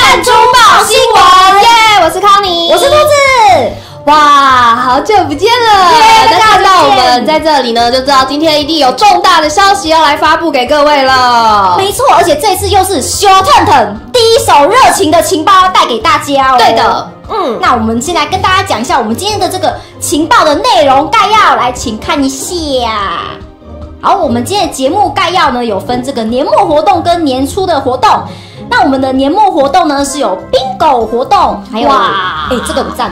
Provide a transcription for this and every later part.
弹珠报新闻耶！我是康妮， 我是兔子。 哇，好久不见了！那看到我们在这里呢，就知道今天一定有重大的消息要来发布给各位了。 没错，而且这次又是修腾腾第一手热情的情报要带给大家哦。 对的， 那我们先来跟大家讲一下我们今天的这个情报的内容概要，来，请看一下。好，我们今天的节目概要呢，有分这个年末活动跟年初的活动。那我们的年末活动呢是有 bingo 活动，还有这个很赞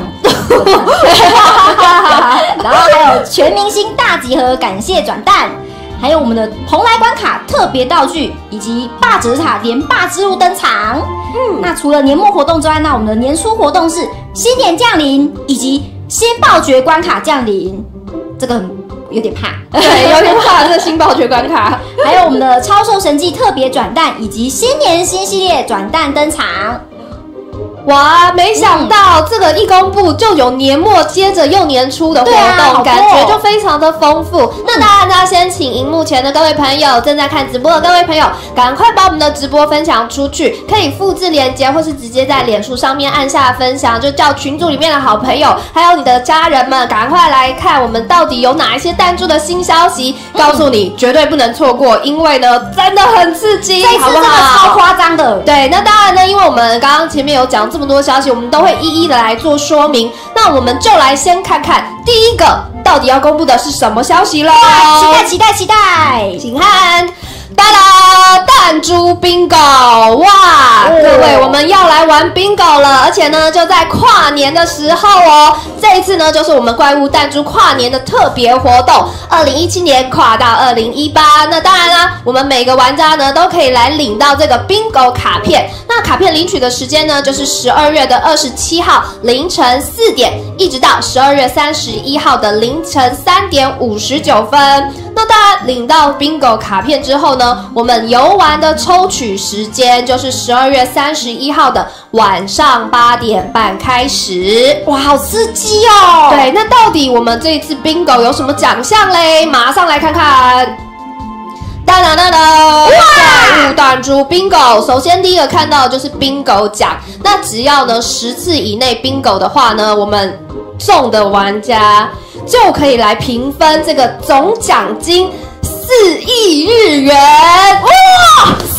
然后还有全明星大集合感谢转蛋，还有我们的蓬莱关卡特别道具，以及霸者塔连霸之路登场。那除了年末活动之外，那我们的年初活动是新年降临以及新暴决关卡降临，这个有点怕， 对，有点怕这新暴决关卡。 还有我们的超兽神技特别转蛋，以及新年新系列转蛋登场。 哇，没想到这个一公布就有年末，接着又年初的活动，感觉就非常的丰富。那当然要先请荧幕前的各位朋友，正在看直播的各位朋友，赶快把我们的直播分享出去，可以复制链接，或是直接在脸书上面按下分享，就叫群组里面的好朋友，还有你的家人们，赶快来看我们到底有哪一些弹珠的新消息，告诉你绝对不能错过，因为呢真的很刺激， 这次真的超夸张的。 对，那当然呢，因为我们刚刚前面有讲这么多消息，我们都会一一的来做说明。那我们就来先看看第一个到底要公布的是什么消息咯。 期待， 请看，哒啦，弹珠 bingo！ 哇，各位，我们要来玩 bingo 了，而且呢，就在跨年的时候哦。这一次呢，就是我们怪物弹珠跨年的特别活动，2017年跨到2018。那当然啦，我们每个玩家呢都可以来领到这个 bingo 卡片。那卡片领取的时间呢，就是12月27号凌晨4点，一直到12月31号的凌晨3点59分。那当然，领到 bingo 卡片之后呢，我们游玩的抽取时间就是12月31号的晚上8点半开始。 哇，好刺激哦！ 对，那到底我们这一次 bingo 有什么奖项嘞？马上来看看。哒啦哒啦！怪物弹珠 bingo， 首先第一个看到的就是 bingo 奖。那只要呢10次以内 bingo 的话呢，我们中的玩家就可以来平分这个总奖金4亿日元。哇，4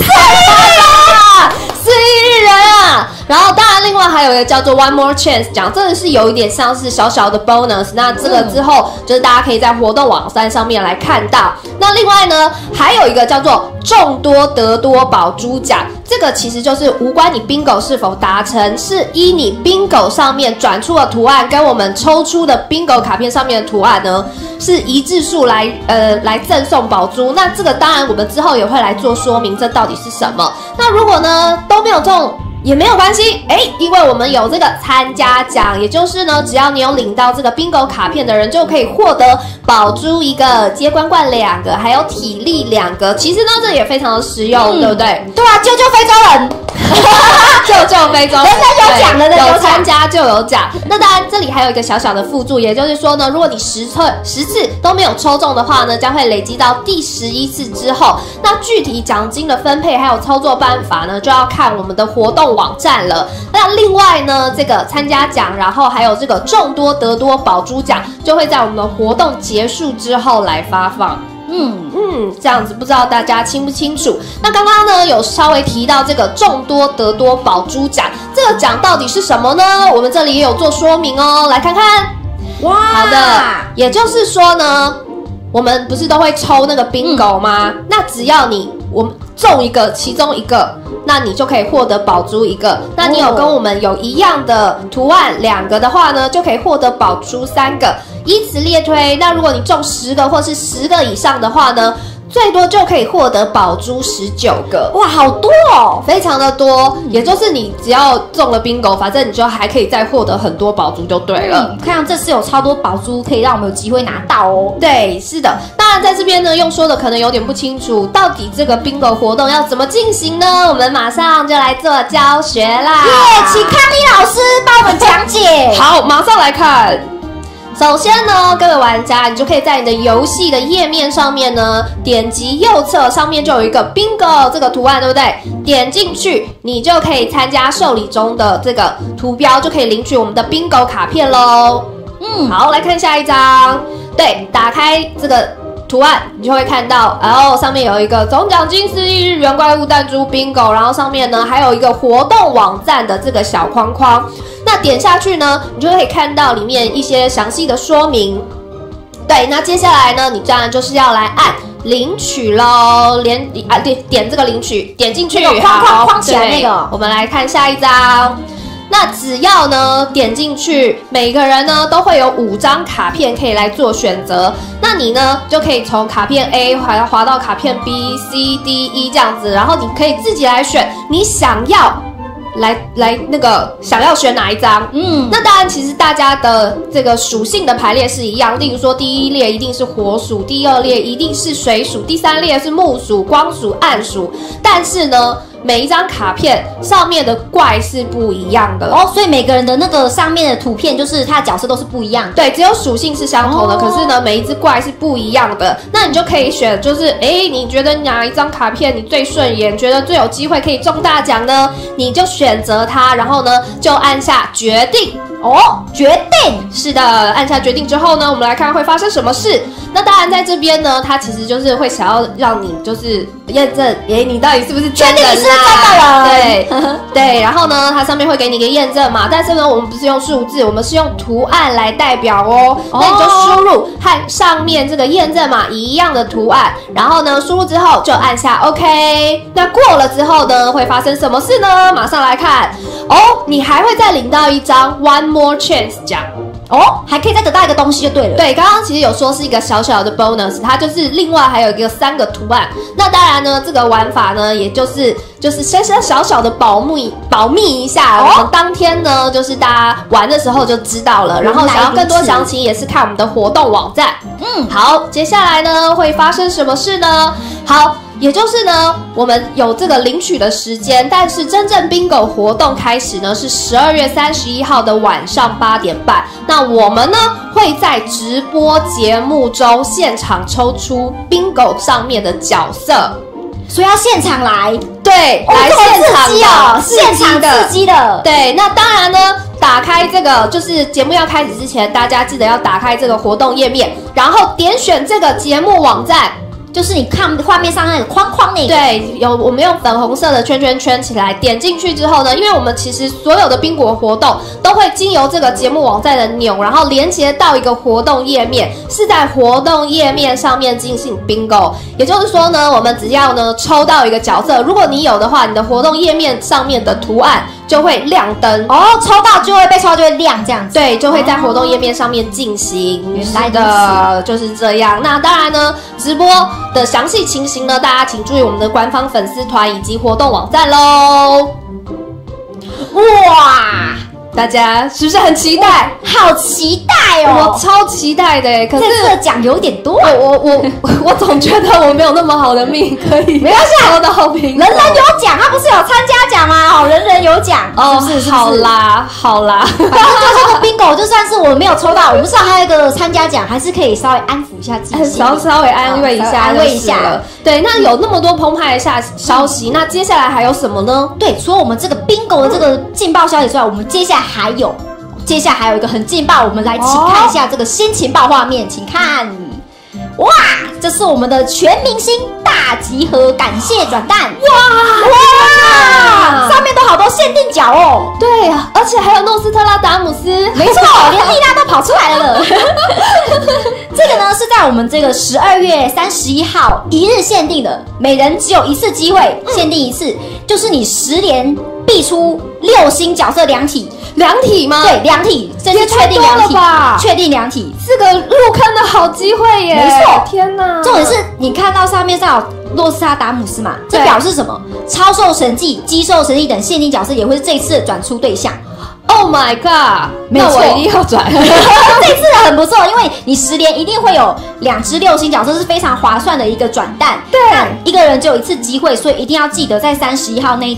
亿日元啊！然后当然另外还有一个叫做 One More Chance 奖，这个是有一点像是小小的 bonus， 那这个之后就是大家可以在活动网站上面来看到。那另外呢还有一个叫做众多得多宝珠奖，这个其实就是无关你 bingo 是否达成，是依你 bingo 上面转出的图案跟我们抽出的 bingo 卡片上面的图案呢是一致数来赠送宝珠。那这个当然我们之后也会来做说明，这到底是什么。那如果呢都没有中也没有关系，因为我们有这个参加奖，也就是呢，只要你有领到这个 bingo 卡片的人，就可以获得宝珠1个、接关冠2个，还有体力2个。其实呢，这也非常的实用，对不对？ 对啊，救非洲人， 救非洲人， 人家有奖的， 有参加就有奖。那当然，这里还有一个小小的附注，也就是说呢，如果你10次都没有抽中的话呢，将会累积到第11次之后。那具体奖金的分配还有操作办法呢，就要看我们的活动网站了。那另外呢，这个参加奖，然后还有这个众多得多宝珠奖，就会在我们的活动结束之后来发放。这样子不知道大家清不清楚？那刚刚呢有稍微提到这个众多得多宝珠奖，这个奖到底是什么呢？我们这里也有做说明哦，来看看。 哇， 好的，也就是说呢，我们不是都会抽那个 bingo 吗？那只要我们中一个，其中一个，那你就可以获得宝珠1个。那你有跟我们有一样的图案2个的话呢，就可以获得宝珠3个。以此类推，那如果你中10个或是10个以上的话呢，最多就可以获得宝珠19个。 哇，好多哦， 非常的多。也就是你只要中了 bingo， 反正你就还可以再获得很多宝珠就对了。 看这次有超多宝珠可以让我们有机会拿到哦。 对，是的。当然在这边呢，用说的可能有点不清楚，到底这个 bingo 活动要怎么进行呢？我们马上就来做教学啦。 请康妮老师帮我们讲解。 好，马上来看。 首先呢，各位玩家，你就可以在你的游戏的页面上面呢，点击右侧上面就有一个 bingo 这个图案，对不对？点进去，你就可以参加受理中的这个图标，就可以领取我们的 bingo 卡片咯。好，来看下一张。对，打开这个图案，你就会看到，然后上面有一个总奖金是1日元怪物弹珠 bingo， 然后上面呢还有一个活动网站的这个小框框。那点下去呢，你就可以看到里面一些详细的说明。对，那接下来呢，你当然就是要来按领取咯，点这个领取，点进去， 框起来那个。 我们来看下一张。那只要呢点进去，每个人呢都会有5张卡片可以来做选择。那你呢就可以从卡片 A 滑到卡片 B、C、D、E 这样子，然后你可以自己来选你想要想要选哪一张？那当然，其实大家的这个属性的排列是一样，例如说第1列一定是火属，第2列一定是水属，第3列是木属、光属、暗属。但是呢，每一张卡片上面的怪是不一样的哦，所以每个人的那个上面的图片就是他的角色都是不一样的。 对，只有属性是相同的，可是呢，每一只怪是不一样的。那你就可以选，就是你觉得哪一张卡片你最顺眼，觉得最有机会可以中大奖呢？你就选择它，然后呢就按下决定。 决定是的，按下决定之后呢，我们来看会发生什么事。那当然在这边呢，它其实就是会想要让你就是验证，你到底是不是真人啦？ 确定你是真的人？对，然后呢，它上面会给你一个验证码，但是呢，我们不是用数字，我们是用图案来代表哦。那你就输入和上面这个验证码一样的图案，然后呢，输入之后就按下 OK。那过了之后呢，会发生什么事呢？马上来看你还会再领到一张 One More Chance 奖。 还可以再得到一个东西就对了。 对，刚刚其实有说是一个小小的 bonus， 它就是另外还有一个3个图案。那当然呢，这个玩法呢，也就是小小的保密一下。我们当天呢，就是大家玩的时候就知道了。然后想要更多详情，也是看我们的活动网站。好，接下来呢会发生什么事呢？好。也就是呢，我们有这个领取的时间，但是真正 bingo 活动开始呢是12月31号的晚上8点半。那我们呢会在直播节目中现场抽出 bingo 上面的角色， 所以要现场来。 对，来现场的， 现场刺激的。 对，那当然呢，打开这个就是节目要开始之前，大家记得要打开这个活动页面，然后点选这个节目网站。 就是你看画面上那个框框那个， 对，我们用粉红色的圈圈圈起来，点进去之后呢，因为我们其实所有的bingo活动都会经由这个节目网站的钮，然后连接到一个活动页面，是在活动页面上面进行bingo。也就是说呢，我们只要呢抽到一个角色，如果你有的话，你的活动页面上面的图案就会亮灯抽到就会被抽到就会亮这样子。 对，就会在活动页面上面进行。 原来的就是这样。那当然呢，直播的详细情形呢，大家请注意我们的官方粉丝团以及活动网站咯。 哇！ 大家是不是很期待？ 好期待哦！ 我超期待的耶，可是这个奖有点多。 我总觉得我没有那么好的命可以。 没关系， 抽到bingo， 人人有奖，他不是有参加奖吗？人人有奖，是不是？ 好啦，反正就这个 bingo， 就算是我没有抽到，我们至少还有一个参加奖，还是可以稍微安抚一下自己， 稍微安慰一下，对，那有那么多澎湃的消息，那接下来还有什么呢？ 对，除了我们这个 bingo 的这个劲爆消息之外，我们接下来还有一个很劲爆，我们来请看一下这个新情报画面，请看，哇，这是我们的全明星大集合感谢转蛋，哇，上面都好多限定角哦， 对啊，而且还有诺斯特拉达姆斯， 没错，连莉拉都跑出来了。这个呢是在我们这个12月31号1日限定的，每人只有一次机会，限定一次，就是你10连必出6星角色2体。 2体吗？ 对，2体，这是确定2体吧？ 确定2体， 这个入坑的好机会耶！ 没错， 天哪！ 重点是你看到上面有洛斯特拉达姆斯嘛？这表示什么？超兽神迹、激兽神迹等限定角色也会是这一次的转出对象。 Oh my god！ 那我一定要转。 这次的很不错，因为你10连一定会有2只6星角色，是非常划算的一个转蛋。 对， 那一个人只有一次机会，所以一定要记得在31号那一天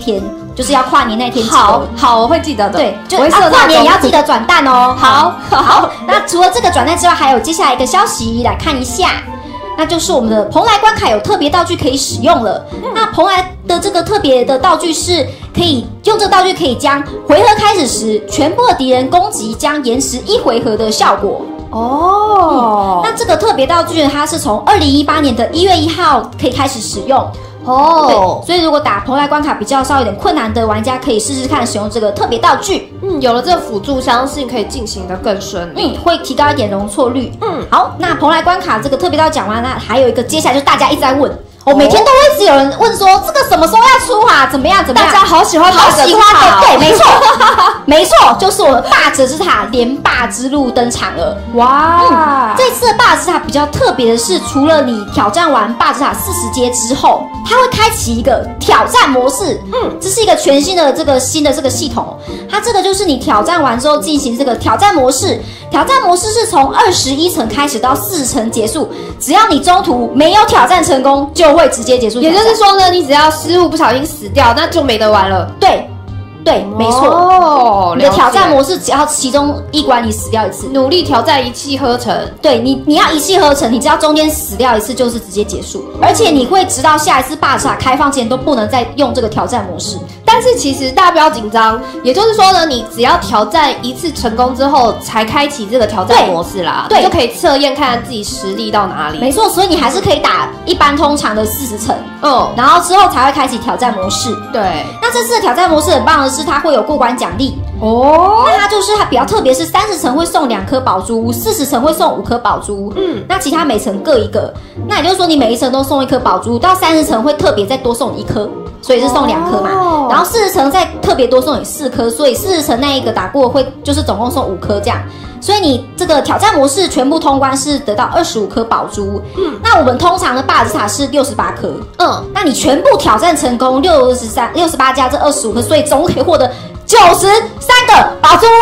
就是要跨年那天集好合。 好，我会记得的。 对，就我会设跨年闹钟也要记得转蛋哦。 好好， 那除了这个转蛋之外，还有接下来一个消息来看一下，那就是我们的蓬莱关卡有特别道具可以使用了。那蓬莱的这个特别的道具是可以用这个道具可以将回合开始时全部的敌人攻击将延迟1回合的效果。 哦， 那这个特别道具呢，它是从2018年的1月1号可以开始使用。 哦， 对，所以如果打蓬莱关卡比较稍微有点困难的玩家，可以试试看使用这个特别道具。 有了这个辅助，相信可以进行的更顺利。 会提高一点容错率。好，那蓬莱关卡这个特别道具讲完了，还有一个接下来就是大家一直在问。每天都会一直有人问说这个什么时候要出啊？怎么样？ 大家好喜欢， 好喜欢的，对，没错，没错，就是我们霸者之塔连霸之路登场了。 哇， 这次的霸者之塔比较特别的是，除了你挑战完霸者之塔40阶之后，它会开启一个挑战模式。这是一个全新的这个系统。它这个就是你挑战完之后进行这个挑战模式。挑战模式是从21层开始到40层结束，只要你中途没有挑战成功，就会直接结束。 也就是说呢，你只要失误不小心死掉，那就没得玩了。 对，没错。 哦， 你的挑战模式只要其中一关你死掉一次， 努力挑战一气呵成。 对你要一气呵成，你只要中间死掉一次就是直接结束，而且你会直到下一次霸者塔开放前都不能再用这个挑战模式。 但是其实大家不要紧张，也就是说呢，你只要挑战一次成功之后，才开启这个挑战模式啦， 对， 就可以测验看看自己实力到哪里。 没错，所以你还是可以打一般通常的40层，然后之后才会开启挑战模式。 对， 那这次的挑战模式很棒的是，它会有过关奖励哦。 那它就是它比较特别，是30层会送2颗宝珠，40层会送5颗宝珠。那其他每层各一个。那也就是说，你每一层都送1颗宝珠，到30层会特别再多送1颗，所以是送2颗嘛。然后40层再特别多送你4颗，所以40层那一个打过会就是总共送5颗这样。所以你这个挑战模式全部通关是得到25颗宝珠。那我们通常的霸者塔是68颗。那你全部挑战成功68加这25颗，所以总共可以获得93个宝珠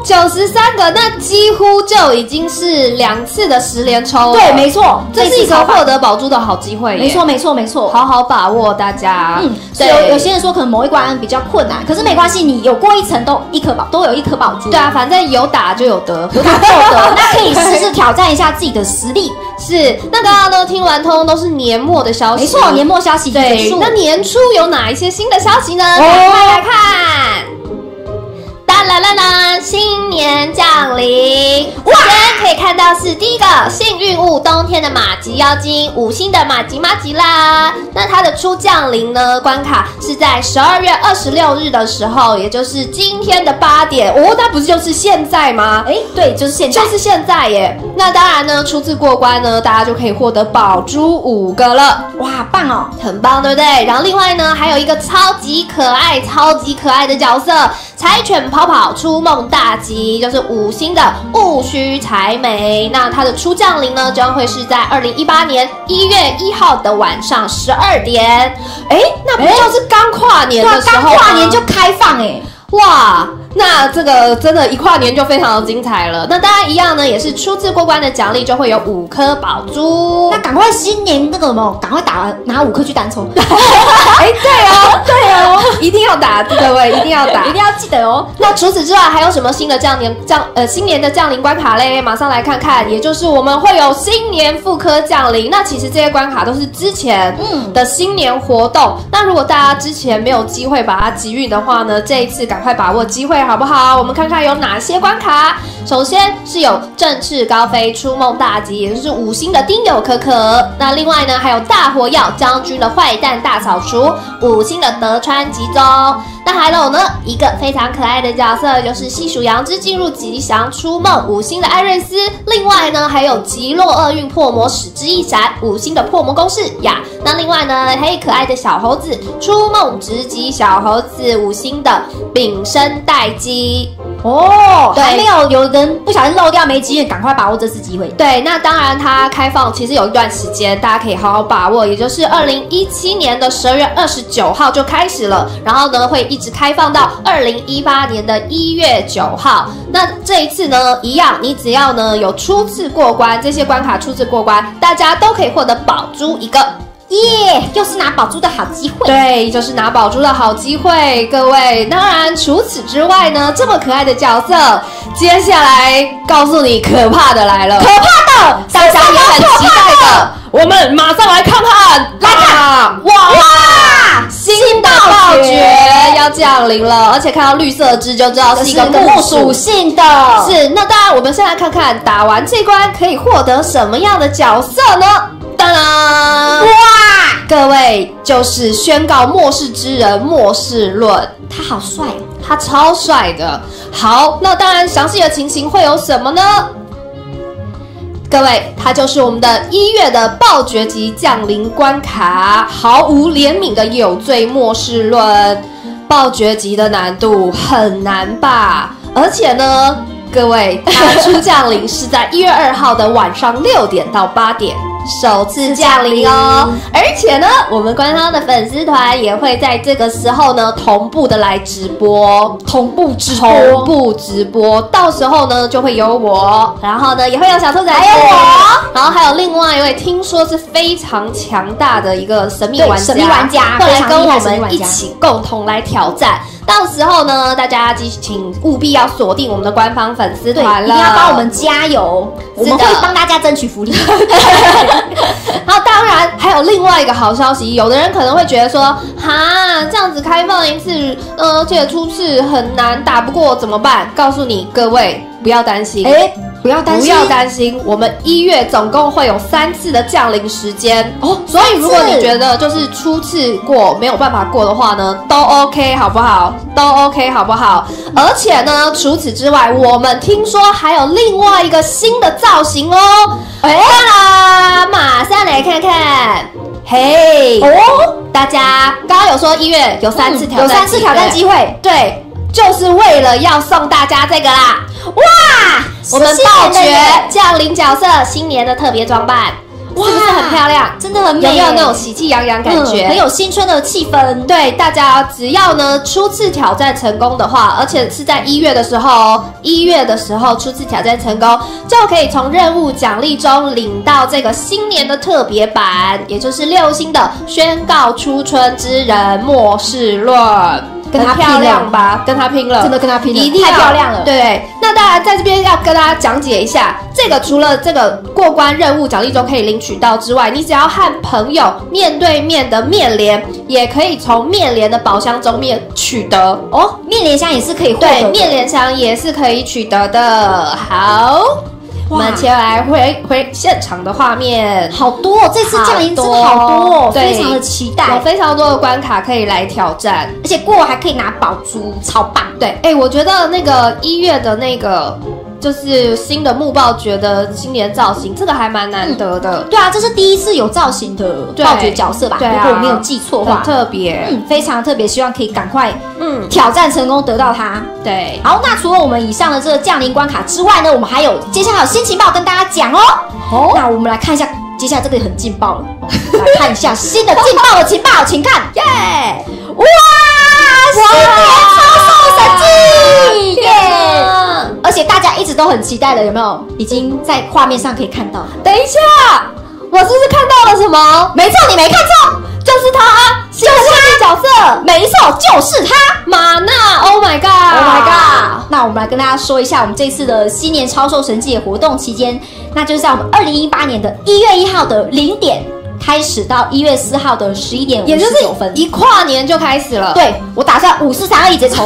，93个，那几乎就已经是2次的10连抽。 对，没错， 这是一个获得宝珠的好机会。 没错， 好好把握大家。 对，有些人说可能某一关比较困难，可是没关系，你有过一层都有1颗宝珠。 对啊，反正有打就有得， 有打就有得，那可以试试挑战一下自己的实力。 是，那刚刚呢听完通通都是年末的消息， 没错，年末消息对。那年初有哪一些新的消息呢？ 快来看。 啦啦啦！新年降临，首先可以看到是第一个幸运物，冬天的马吉妖精，5星的马吉啦。那它的初降临呢，关卡是在12月26日的时候，也就是今天的8点。那不是就是现在吗？ 对，就是现在耶。那当然呢，初次过关呢，大家就可以获得宝珠5个了。 哇，棒哦， 很棒，对不对？然后另外呢，还有一个超级可爱的角色，柴犬跑跑初梦大吉，就是5星的戊戌柴梅。那它的初降临呢，将会是在2018年1月1号的晚上12点。那不就是刚跨年的时候吗？ 刚跨年就开放哇，那这个真的，一跨年就非常的精彩了。那当然一样呢，也是初次过关的奖励就会有5颗宝珠。 那赶快新年那个什么，赶快拿5颗去单抽。 对哦，一定要打，各位一定要打， 一定要记得哦。 那除此之外，还有什么新的新年的降临关卡嘞？马上来看看，也就是我们会有新年复刻降临。那其实这些关卡都是之前的新年活动。那如果大家之前没有机会把它集运的话呢，这一次赶快把握机会好不好？我们看看有哪些关卡。首先是有振翅高飞初梦大吉，也就是5星的丁酉可可。那另外呢，还有大火药将军的坏蛋大扫除，5星的德川吉宗。那还有呢，一个非常可爱的角色，就是细数羊之进入吉祥初梦5星的艾瑞斯。另外呢，还有极落厄运破魔使之一闪5星的破魔公式呀。那另外呢，还有可爱的小猴子初梦直击小猴子5星的丙申待机。 对，还没有人不小心漏掉没机会，赶快把握这次机会。 对，那当然它开放其实有一段时间，大家可以好好把握，也就是2017年的12月29号就开始了，然后呢会一直开放到2018年的1月9号。那这一次呢，一样，你只要呢有初次过关，这些关卡初次过关，大家都可以获得宝珠1个。 耶，又是拿宝珠的好机会。 对，就是拿宝珠的好机会，各位。当然，除此之外呢，这么可爱的角色，接下来告诉你，可怕的来了， 可怕的， 大家也很期待的，我们马上来看看， 来看， 哇！新的暴绝要降临了，而且看到绿色枝就知道是一个木属性的。 是，那当然，我们先来看看打完这关可以获得什么样的角色呢？当然， 哇， 各位就是宣告末世之人末世论， 他好帅哦， 他超帅的。好，那当然详细的情形会有什么呢？各位，它就是我们的1月的暴绝级降临关卡，毫无怜悯的有罪末世论。暴绝级的难度很难吧？而且呢，各位，它初降临是在1月2号的晚上6点到8点。首次降临哦，而且呢，我们官方的粉丝团也会在这个时候呢同步的来直播，同步直播，到时候呢就会有我，然后呢也会有小兔仔， 还有我， 然后还有另外一位听说是非常强大的一个神秘玩家，会来跟我们一起共同来挑战。到时候呢，大家请务必要锁定我们的官方粉丝团了， 一定要帮我们加油，我们会帮大家争取福利。 然后当然还有另外一个好消息，有的人可能会觉得说，哈，这样子开放一次，而且初次很难打不过怎么办？告诉你各位，不要担心，不要担心，我们1月总共会有3次的降临时间哦，所以如果你觉得就是初次过没有办法过的话呢，都 OK 好不好？都 OK 好不好？而且呢，除此之外，我们听说还有另外一个新的造型哦，啦，马上来看看，嘿，大家刚刚有说1月有3次挑战， 有3次挑战机会， 对，就是为了要送大家这个啦，哇！我们暴绝降临角色新年的特别装扮，是不是很漂亮？ 真的很美， 有没有那种喜气洋洋感觉？ 很有新春的气氛。 对，大家只要呢初次挑战成功的话，而且是在1月的时候，1月的时候初次挑战成功，就可以从任务奖励中领到这个新年的特别版，也就是6星的宣告初春之人末世论。 跟他漂亮吧，跟他拼了， 真的跟他拼了， 一定太漂亮了。 对，那当然在这边要跟大家讲解一下，这个除了这个过关任务奖励中可以领取到之外，你只要和朋友面对面的面连，也可以从面连的宝箱中取得哦。面连箱也是可以获得的， 对，面连箱也是可以取得的。好。我们接下来回现场的画面， 好多哦！这次降临真的好多哦，非常的期待， 有非常多的关卡可以来挑战， 而且过还可以拿宝珠，超棒！ 对，我觉得那个1月的那个就是新的木暴绝的新年造型，这个还蛮难得的。 对啊，这是第一次有造型的暴绝角色吧？ 对啊， 如果我没有记错的话， 很特别， 非常特别，希望可以赶快挑战成功得到它。 对， 好，那除了我们以上的这个降临关卡之外呢，我们还有接下来有新情报跟大家讲哦。那我们来看一下，接下来这个很劲爆了，来看一下新的劲爆的情报，请看，耶！哇，新年超兽神技，耶！而且大家一直都很期待的，有没有？已经在画面上可以看到。 等一下，我是不是看到了什么？ 没错，你没看错， 就是他，新的角色， 没错，就是他， 玛娜。Oh my god！Oh my god！那我们来跟大家说一下，我们这次的新年超兽神技的活动期间，那就是在我们2018年的1月1号的0点。开始到1月4号的11点59分， 一跨年就开始了。 对，我打算5、4、3、2、1直接抽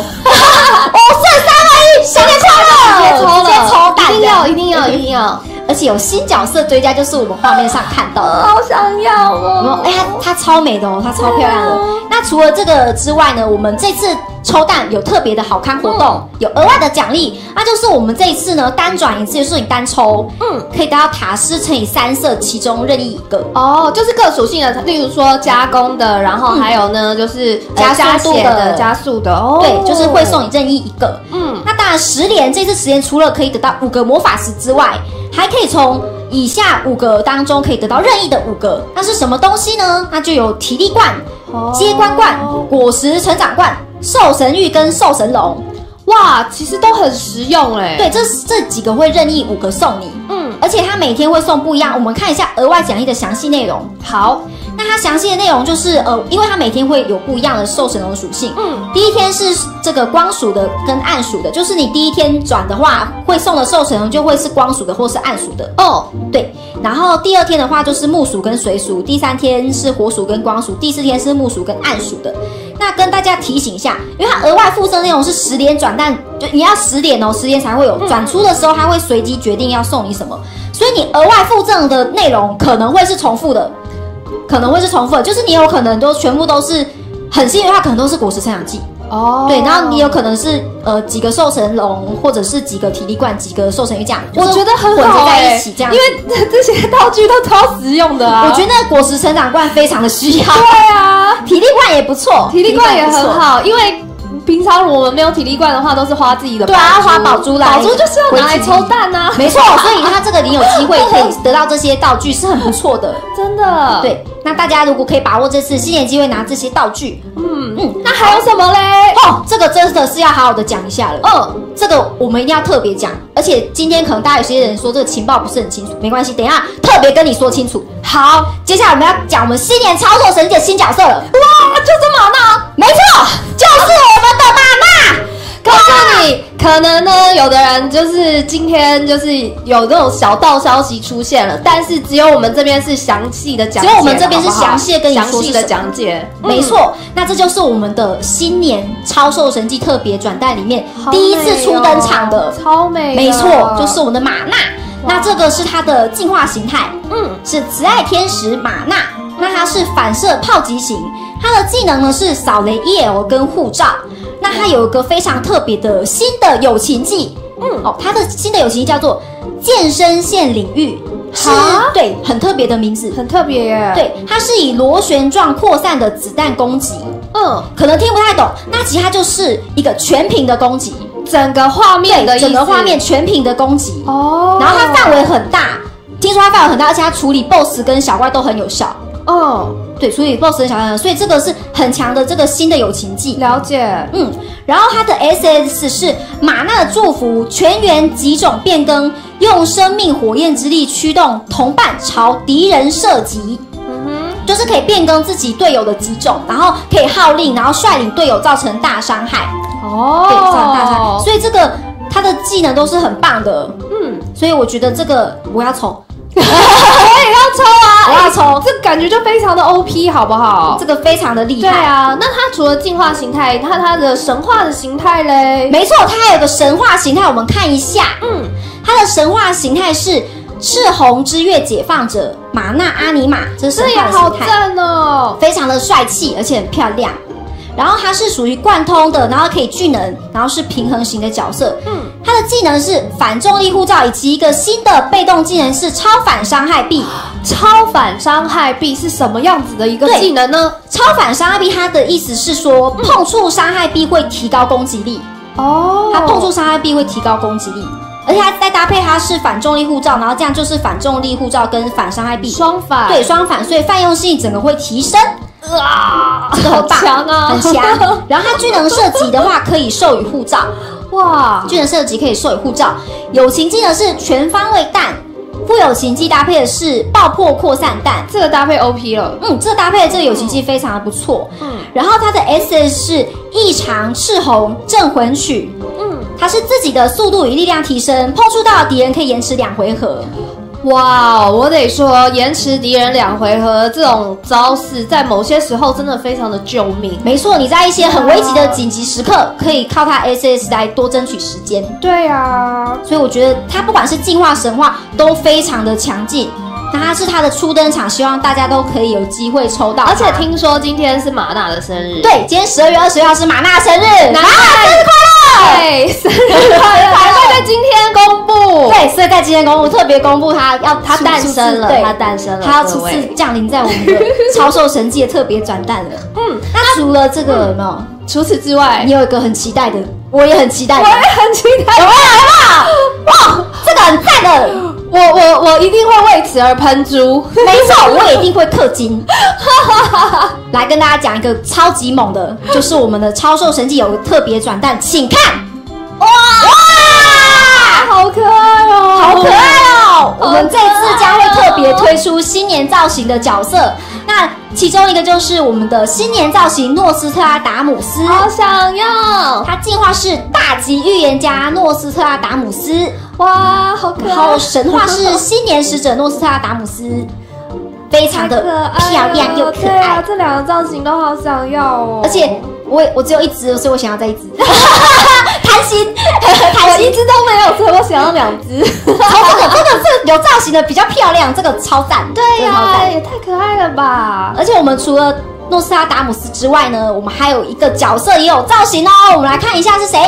，5、4、3、2、1，新年快乐！直接抽蛋， 一定要！ 而且有新角色追加，就是我们画面上看到的， 好想要哦！ 它超美的哦，它超漂亮的。那除了这个之外呢，我们这次抽蛋有特别的好看活动，有额外的奖励，那就是我们这一次呢单转一次，就是你单抽，可以得到塔斯乘以3色其中任意一个哦，就是各属性的，例如说加工的，然后还有呢就是加速的、 加速的哦， 对，就是会送你任意一个。那当然10连这次10连除了可以得到5个魔法石之外，还可以从以下5个当中可以得到任意的5个，那是什么东西呢？那就有体力罐、接关罐、果实成长罐、兽神玉跟兽神龙。 哇，其实都很实用哎。 对，这几个会任意5个送你，而且它每天会送不一样。我们看一下额外奖励的详细内容。 好， 那它详细的内容就是因为它每天会有不一样的兽神龙属性。第一天是这个光属的跟暗属的，就是你第一天转的话，会送的兽神龙就会是光属的或是暗属的。对。然后第二天的话就是木属跟水属，第三天是火属跟光属，第四天是木属跟暗属的。那跟大家提醒一下，因为它额外附赠内容是10连转蛋，就你要10连10连才会有。转出的时候，它会随机决定要送你什么，所以你额外附赠的内容可能会是重复的，就是你有可能都全部都是很幸运的话，可能都是果实成长剂。对，然后你有可能是几个兽神龙，或者是几个体力罐，几个兽神玉酱， 我觉得很好混在一起这样， 因为这些道具都超实用的啊。 我觉得那个果实成长罐非常的需要。 对啊， 体力罐也不错， 体力罐也很好，因为平常我们没有体力罐的话，都是花自己的宝珠。 对啊，花宝珠来， 宝珠就是要拿来抽蛋啊。 没错，所以它这个你有机会可以得到这些道具是很不错的， 真的。 对，那大家如果可以把握这次新年机会拿这些道具， 那还有什么嘞？ 这个真的是要好好的讲一下了。这个我们一定要特别讲，而且今天可能大家有些人说这个情报不是很清楚，没关系，等一下特别跟你说清楚。好，接下来我们要讲我们新年超兽神界的新角色了。 哇，就是玛娜， 没错，就是我们的玛娜。 告诉你，可能呢，有的人就是今天就是有那种小道消息出现了，但是只有我们这边是详细的讲解， 只有我们这边是详细的跟你说详细的讲解， 没错。那这就是我们的新年超兽神季特别转蛋里面第一次初登场的， 超美， 没错，就是我们的玛娜。那这个是它的进化形态，是慈爱天使玛娜。那它是反射炮击型，它的技能呢是扫雷 EL 跟护罩。那它有一个非常特别的新的友情技，它的新的友情技叫做健身线领域，是对，很特别的名字， 很特别耶。 对，它是以螺旋状扩散的子弹攻击，可能听不太懂，那其实它就是一个全屏的攻击， 整个画面的意思， 整个画面全屏的攻击然后它范围很大，听说它范围很大，而且它处理 BOSS 跟小怪都很有效。对，处理 BOSS 跟小怪，所以这个是很强的这个新的友情技。 了解， 然后它的 SS 是玛娜的祝福，全员几种变更，用生命火焰之力驱动同伴朝敌人射击。就是可以变更自己队友的几种，然后可以号令，然后率领队友造成大伤害。对，造成大伤害。所以这个他的技能都是很棒的。所以我觉得这个我要抽。 我也要抽啊！ 我要抽， 这感觉就非常的 OP， 好不好？ 这个非常的厉害。 对啊，那它除了进化形态，它的神话的形态嘞？ 没错，它还有个神话形态，我们看一下。它的神话形态是赤红之月解放者玛娜阿尼玛，这是神话的形态， 好赞哦， 非常的帅气，而且很漂亮。然后它是属于贯通的，然后可以聚能，然后是平衡型的角色。它的技能是反重力护罩，以及一个新的被动技能是超反伤害臂。 超反伤害臂是什么样子的一个技能呢？ 超反伤害臂它的意思是说，碰触伤害臂会提高攻击力。它碰触伤害臂会提高攻击力，而且它再搭配它是反重力护罩，然后这样就是反重力护罩跟反伤害臂双反， 对，双反，所以泛用性整个会提升。这个很棒， 强啊， 很强。然后它技能射击的话，可以授予护罩。 哇， 技能射击可以授予护罩。友情技能是全方位弹，副友情技搭配的是爆破扩散弹， 这个搭配 OP 了。 这个搭配的这个友情技非常的不错。然后它的 SS 是异常赤红镇魂曲。它是自己的速度与力量提升，碰触到的敌人可以延迟2回合。 哇，我得说，延迟敌人2回合这种招式，在某些时候真的非常的救命。 没错，你在一些很危急的紧急时刻，可以靠它 SS 来多争取时间。 对啊， 所以我觉得它不管是进化神话都非常的强劲。那它是它的初登场，希望大家都可以有机会抽到。 而且听说今天是玛娜的生日。 对，今天12月20号是玛娜生日， 玛娜生日快乐！对，生日快乐！还会在今天公布。 对，所以在今天公布，特别公布它诞生了，它诞生了， 它要初次降临在我们的超兽神季的特别转蛋了。那除了这个有没有？ 除此之外， 你有一个很期待的，我也很期待的， 我也很期待， 有没有？哇，这个很赞的。 我一定会为此而喷猪， 没错，我也一定会氪金。来跟大家讲一个超级猛的，就是我们的超兽神季有个特别转蛋，请看，哇， 好可爱哦， 好可爱哦！我们这次将会特别推出新年造型的角色，那其中一个就是我们的新年造型诺斯特拉达姆斯， 好想要！ 它进化是大吉预言家诺斯特拉达姆斯， 哇，好可爱！ 然后神话是新年使者诺斯特拉达姆斯，非常的漂亮又可爱。 啊，这2个造型都好想要哦！ 而且我只有1只，所以我想要再1只。贪心， 我1只都没有，所以我想要2只。 这个有造型的比较漂亮，这个超赞。 对呀，也太可爱了吧！ 而且我们除了诺斯特拉达姆斯之外呢，我们还有一个角色也有造型哦。我们来看一下是谁。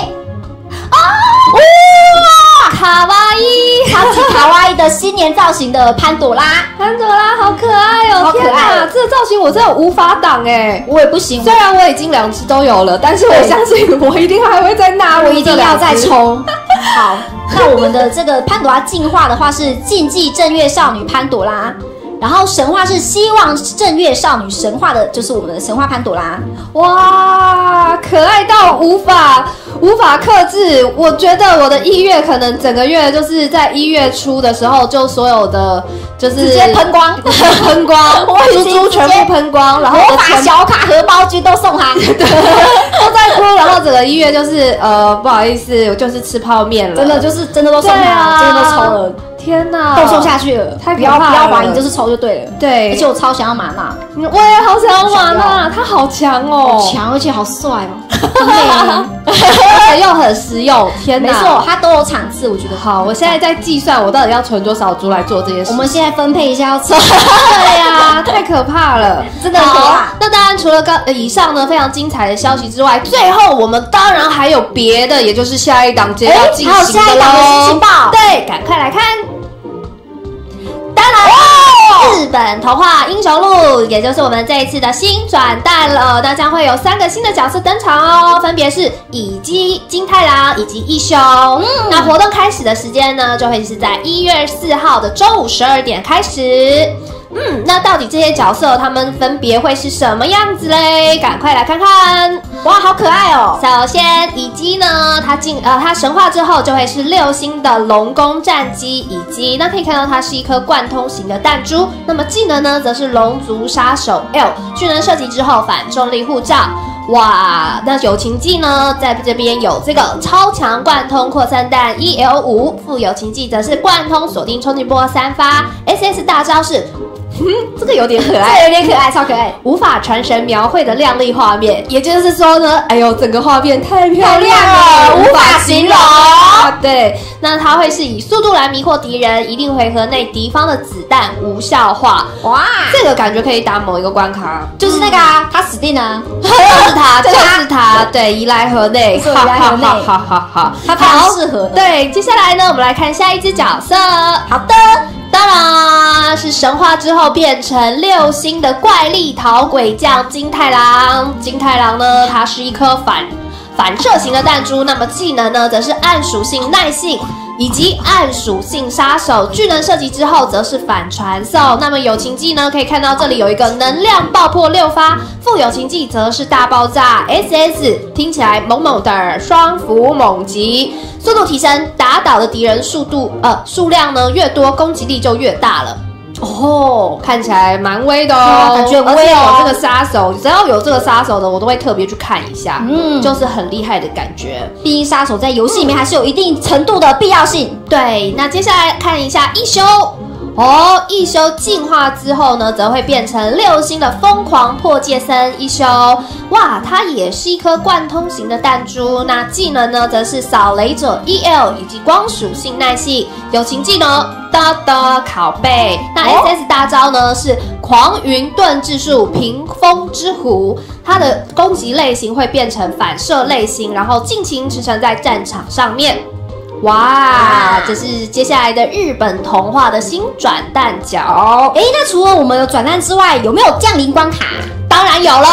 哇， 卡哇伊， 超级卡哇伊的新年造型的潘朵拉， 潘朵拉好可爱哦！ 好可爱天哪，这个造型我真的无法挡哎！ 我也不行， 虽然我已经2只都有了，但是我相信我一定还会再纳入， 我一定要再抽。好，那我们的这个潘朵拉进化的话是禁忌正月少女潘朵拉。然后神话是希望正月少女神话的，就是我们的神话潘朵拉。 哇，可爱到无法克制。我觉得我的1月可能整个月就是在1月初的时候，就所有的就是直接喷光， 喷光，猪全部喷光，然后魔法小卡荷包君都送他， 都在哭。然后整个1月就是不好意思，我就是吃泡面了， 真的都送他，真的都抽了。 天哪， 都送下去了， 太可怕了！ 不要怀疑，就是抽就对了。 对， 而且我超想要玛娜， 我也好想要玛娜，他好强哦， 好强，而且好帅哦， 很美，而且又很实用。天哪， 没错，它都有场次，我觉得好。我现在在计算，我到底要存多少猪来做这件事。 我们现在分配一下要抽。 对呀，太可怕了， 真的很可怕。 那当然，除了以上呢非常精彩的消息之外，最后我们当然还有别的，也就是下一档接要进行的喽。 还有下一档的新情报， 对，赶快来看。当然，日本童话英雄录，也就是我们这一次的新转蛋了。那将会有3个新的角色登场哦，分别是乙姬、金太郎以及一休。那活动开始的时间呢，就会是在1月4号的中午12点开始。那到底这些角色他们分别会是什么样子嘞？赶快来看看！ 哇，好可爱哦！ 首先，乙姬呢，它神化之后就会是6星的龙宫战机乙姬。那可以看到它是一颗贯通型的弹珠。那么技能呢，则是龙族杀手 L， 巨能射击之后反重力护罩。哇，那友情技呢，在这边有这个超强贯通扩散弹 EL5， 副友情技则是贯通锁定冲击波3发 ，SS 大招是。这个有点可爱， 这有点可爱，超可爱， 无法传神描绘的亮丽画面，也就是说呢，哎呦，整个画面太漂亮了， 无法形容。 对，那它会是以速度来迷惑敌人，一定回合内敌方的子弹无效化。哇，这个感觉可以打某一个关卡， 就是那个啊，他死定了， 就是他，对，宜来河内， 宜来河内， 好， 他非常适合的。 对，接下来呢，我们来看下一只角色。 好的。 当然是神话之后变成6星的怪力讨鬼将金太郎。金太郎呢，它是一颗反射型的弹珠，那么技能呢，则是暗属性耐性以及暗属性杀手。巨能射击之后，则是反传送。那么友情技呢，可以看到这里有一个能量爆破6发，副友情技则是大爆炸 SS， 听起来猛猛的双斧猛击。速度提升，打倒的敌人数量呢越多，攻击力就越大了。哦，看起来蛮威的哦， 感觉很威哦。 而且有这个杀手，只要有这个杀手的，我都会特别去看一下，就是很厉害的感觉。 毕竟杀手在游戏里面还是有一定程度的必要性。 对，那接下来看一下一休。一休进化之后呢，则会变成6星的疯狂破戒僧一休。哇，它也是一颗贯通型的弹珠。那技能呢，则是扫雷者 EL 以及光属性耐性。友情技能哒哒拷贝。那 SS 大招呢是狂云盾质术屏风之虎。它的攻击类型会变成反射类型，然后尽情驰骋在战场上面。哇，这是接下来的日本童话的新转蛋角。 那除了我们的转蛋之外，有没有降临关卡？ 当然有喽。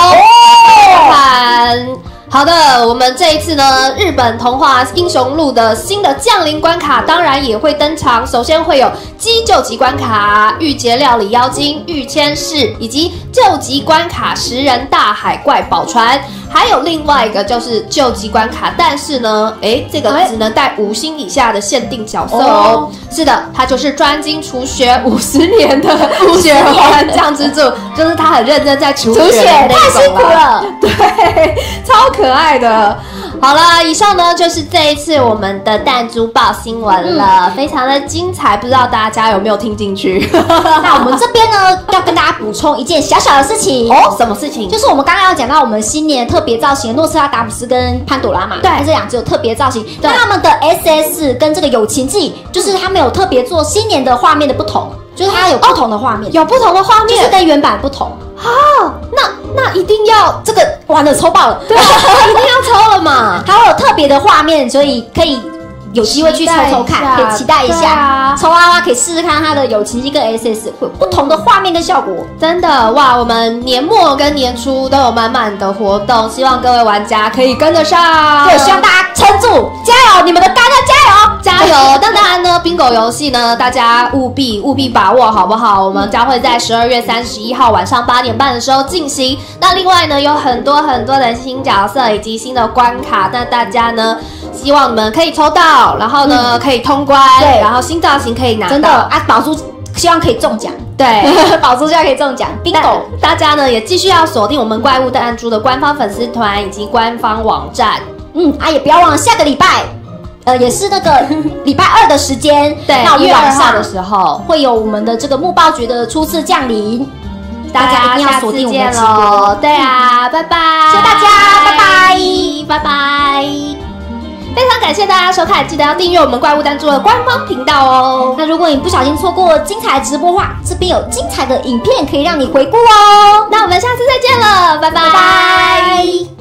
好的，我们这一次呢，日本童话英雄录的新的降临关卡当然也会登场。首先会有鸡救急关卡、御节料理妖精、御千世，以及救急关卡10人大海怪宝船。 还有另外一个就是救急关卡，但是呢，这个只能带5星以下的限定角色哦。是的，他就是专精除血50年的血环酱之助，就是他很认真在除血， 太辛苦了， 对，超可爱的。好了，以上呢就是这一次我们的弹珠报新闻了，非常的精彩，不知道大家有没有听进去？ 那我们这边呢要跟大家补充一件小小的事情哦，什么事情？ 就是我们刚刚要讲到我们新年特别造型的诺斯拉达姆斯跟潘朵拉嘛，对，这2只有特别造型。那他们的 SS 跟这个友情记，就是他们有特别做新年的画面的不同，就是它有不同的画面， 有不同的画面， 就是跟原版不同。 那一定要这个完了抽爆了， 对，一定要抽了嘛！ 还有特别的画面，所以可以有机会去抽抽看，可以期待一下。抽娃娃可以试试看它的友情机跟 SS 会有不同的画面跟效果。 真的哇！我们年末跟年初都有满满的活动，希望各位玩家可以跟得上。 对，希望大家撑住，加油！你们的肝要加油！ 加油！那当然呢，bingo 游戏呢，大家务必把握，好不好？我们将会在12月31号晚上8点半的时候进行。那另外呢，有很多的新角色以及新的关卡，那大家呢，希望你们可以抽到，然后呢，可以通关，对，然后新造型可以拿到。 真的啊，宝珠希望可以中奖。 对， 宝珠希望可以中奖。bingo！大家呢也继续要锁定我们怪物弹珠的官方粉丝团以及官方网站。 也不要忘了下个礼拜。也是那个礼拜2的时间， 对， 那1月2号的时候会有我们的这个木爆局的初次降临，大家一定要锁定我们的直播。 对啊，拜拜， 谢谢大家，拜拜， 拜拜。非常感谢大家收看，记得要订阅我们怪物弹珠的官方频道哦。 那如果你不小心错过精彩直播话，这边有精彩的影片可以让你回顾哦。 那我们下次再见了，拜拜。